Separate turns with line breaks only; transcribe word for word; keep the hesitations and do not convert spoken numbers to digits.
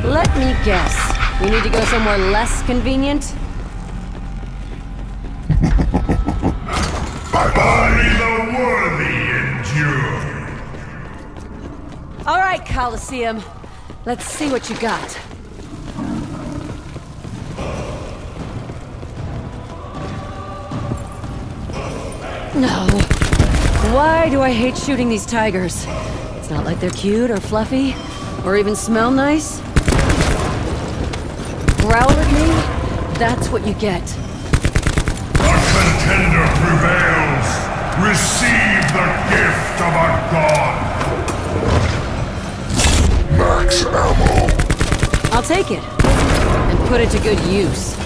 Let me guess. We need to go somewhere less convenient?
Only the worthy endure.
All right, Colosseum. Let's see what you got. No. Why do I hate shooting these tigers? It's not like they're cute or fluffy, or even smell nice. Growl at me? That's what you get.
The contender prevails. Receive the gift of a god. Max ammo.
I'll take it. And put it to good use.